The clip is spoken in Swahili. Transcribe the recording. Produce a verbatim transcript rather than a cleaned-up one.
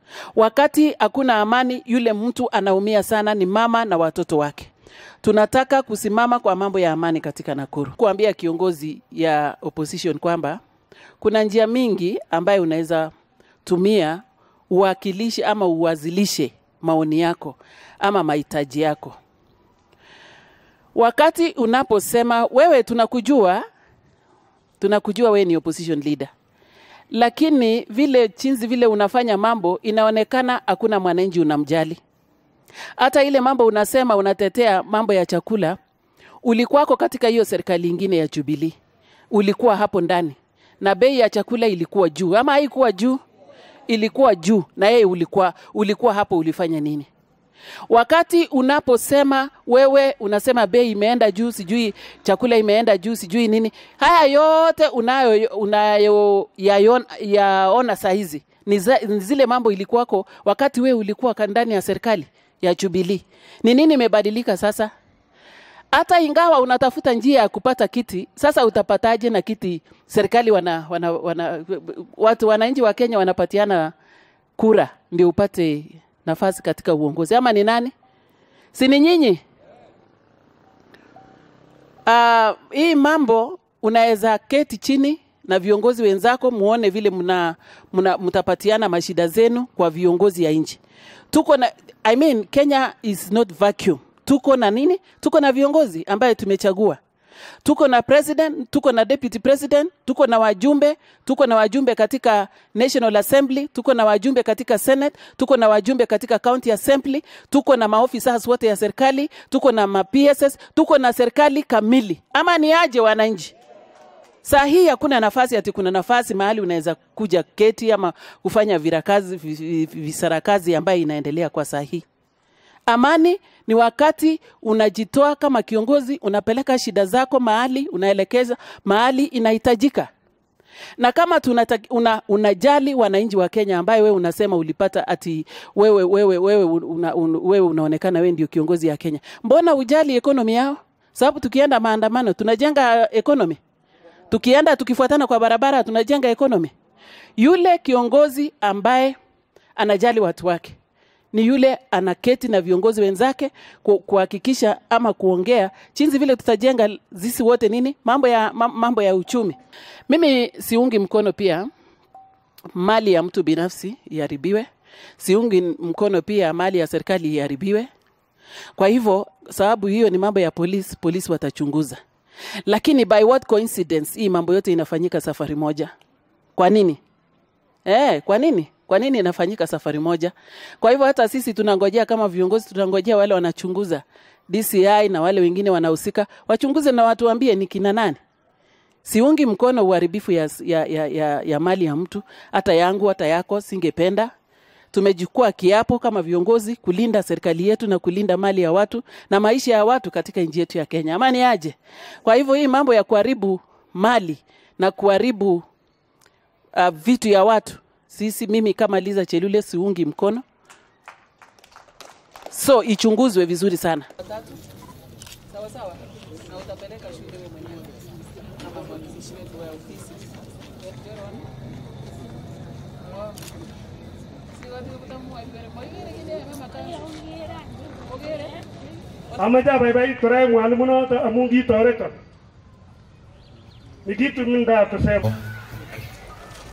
Wakati hakuna amani, yule mtu anaumia sana ni mama na watoto wake. Tunataka kusimama kwa mambo ya amani katika Nakuru. Kuambia kiongozi ya opposition kwamba kuna njia mingi ambayo unaweza tumia uwakilishe ama uwazilishe maoni yako ama mahitaji yako. Wakati unaposema wewe tunakujua, tunakujua wewe ni opposition leader. Lakini vile chinzi vile unafanya mambo inaonekana hakuna mwananchi unamjali. Hata ile mambo unasema unatetea mambo ya chakula, ulikuwako katika hiyo serikali nyingine ya Jubilee. Ulikuwa hapo ndani. Na bei ya chakula ilikuwa juu. Ama haikuwa juu? Ilikuwa juu. Na yeye ulikuwa ulikuwa hapo ulifanya nini? Wakati unaposema wewe unasema bei imeenda juu, sijui chakula imeenda juu, sijui nini. Haya yote unayo unayo yaona yaona saa hizi. Ni zile mambo ilikuwako wakati wewe ulikuwa ndani ya serikali ya Jubilee. Ni nini imebadilika sasa? Hata ingawa unatafuta njia ya kupata kiti, sasa utapataje na kiti? Serikali wana, wana, wana watu wananchi wa Kenya wanapatiana kura ndio upate nafasi katika uongozi. Ama ni nani? Si ni nyinyi? Uh, hii mambo unaweza keti chini na viongozi wenzako muone vile mna, mna mtapatiana mashida zenu kwa viongozi ya nchi. Tuko na I mean Kenya is not vacuum. Tuko na nini? Tuko na viongozi ambaye tumechagua. Tuko na president, tuko na deputy president, tuko na wajumbe, tuko na wajumbe katika National Assembly, tuko na wajumbe katika Senate, tuko na wajumbe katika County Assembly, tuko na maofisa wote ya serikali, tuko na ma P S S, tuko na serikali kamili. Ama ni aje wananchi? Saa hii hakuna nafasi ati kuna nafasi mahali unaweza kuja keti ama kufanya virakazi visarakazi ambayo inaendelea kwa saa hii. Amani ni wakati unajitoa kama kiongozi, unapeleka shida zako mahali, unaelekeza mahali inahitajika. Na kama tunataki, una, unajali wananchi wa Kenya ambaye wewe unasema ulipata ati wewe wewe wewe una, un, wewe unaonekana wewe ndio kiongozi ya Kenya. Mbona ujali economy yao? Sababu tukienda maandamano tunajenga economy. Tukienda tukifuatana kwa barabara tunajenga economy. Yule kiongozi ambaye anajali watu wake ni yule anaketi na viongozi wenzake kuhakikisha ama kuongea jinsi vile tutajenga sisi wote nini mambo ya mambo ya uchumi. Mimi siungi mkono pia mali ya mtu binafsi iharibiwe. Siungi mkono pia mali ya serikali iharibiwe. Kwa hivyo sababu hiyo ni mambo ya polisi, polisi watachunguza. Lakini by what coincidence hii mambo yote inafanyika safari moja? Kwa nini? Eh, kwa nini? Kwa nini inafanyika safari moja? Kwa hivyo hata sisi tunangojea kama viongozi, tunangojea wale wanachunguza D C I na wale wengine wanahusika wachunguze na watu waambie ni kina nani. Siungi mkono uharibifu ya, ya, ya, ya, ya mali ya mtu, hata yangu hata yako singependa. Tumejukua kiapo kama viongozi kulinda serikali yetu na kulinda mali ya watu na maisha ya watu katika nchi yetu ya Kenya. Amani aje. Kwa hivyo hii mambo ya kuharibu mali na kuharibu uh, vitu ya watu, sisi mimi kama Liza Chelule siungi mkono. So ichunguzwe vizuri sana. Sawa sawa. Na utapeleka shule wewe mwenyewe. Kama mwakilishi wetu wa ofisi. Amaja bye bye kurai mwalimu na amungi toreka. Nikitu minda kusema.